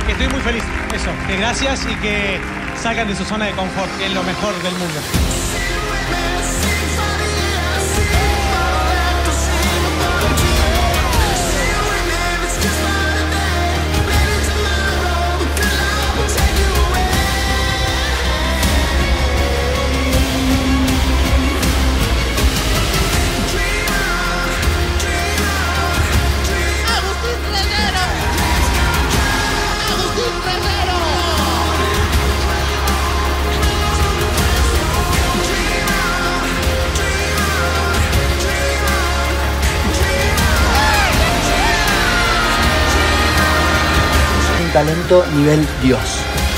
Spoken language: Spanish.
que estoy muy feliz. Eso, que gracias y que salgan de su zona de confort, que es lo mejor del mundo. Talento nivel Dios.